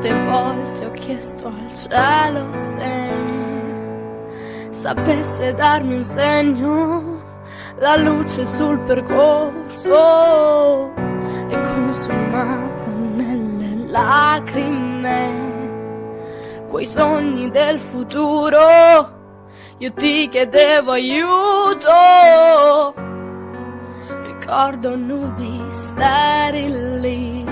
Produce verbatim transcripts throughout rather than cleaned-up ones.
Quante volte ho chiesto al cielo se sapesse darmi un segno, la luce sul percorso è consumata nelle lacrime, quei sogni del futuro. Io ti chiedevo aiuto, ricordo nubi sterili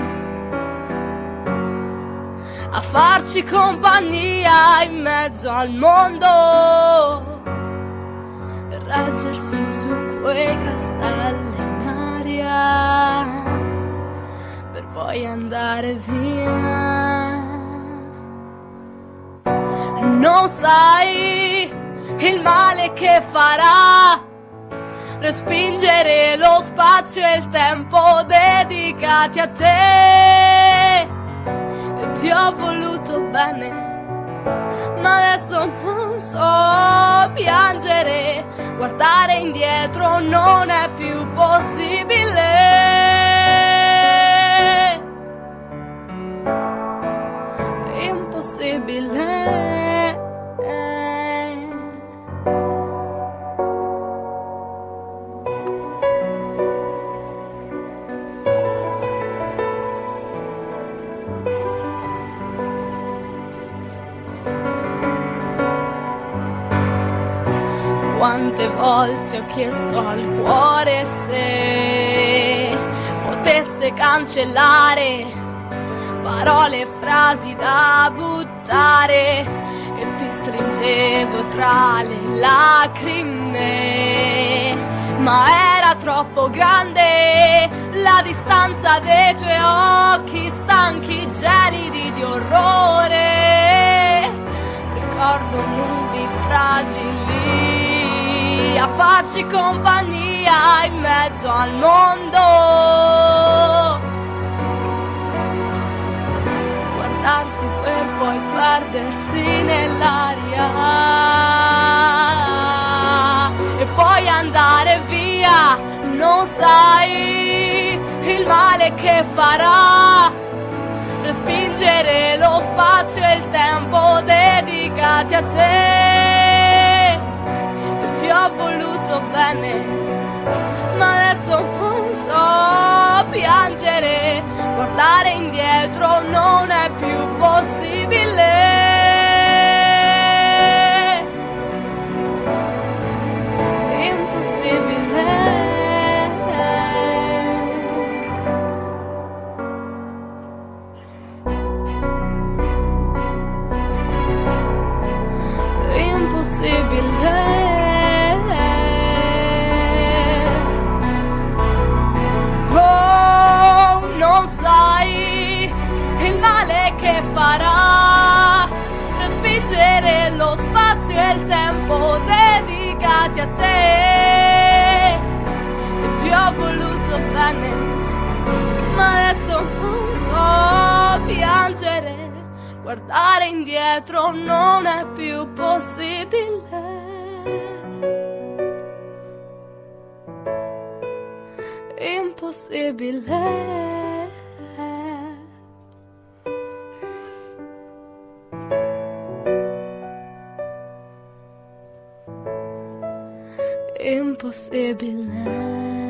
a farci compagnia in mezzo al mondo, e reggersi su quei castelli in aria per poi andare via. Non sai il male che farà respingere lo spazio e il tempo dedicati a te. E ti ho voluto bene, ma adesso non so piangere. Guardare indietro non è più possibile. Impossibile. Quante volte ho chiesto al cuore se potesse cancellare parole e frasi da buttare, e ti stringevo tra le lacrime, ma era troppo grande la distanza dei tuoi occhi stanchi, gelidi di orrore. Ricordo nubi fragili a farci compagnia in mezzo al mondo, guardarsi per poi perdersi nell'aria e poi andare via. Non sai il male che farà respingere lo spazio e il tempo dedicati a te. Ti ho voluto bene, ma adesso non so piangere. Guardare indietro non è più possibile. Impossibile. Impossibile. Che farà respingere lo spazio e il tempo dedicati a te. E ti ho voluto bene, ma adesso non so piangere. Guardare indietro non è più possibile. Impossibile. Impossibile.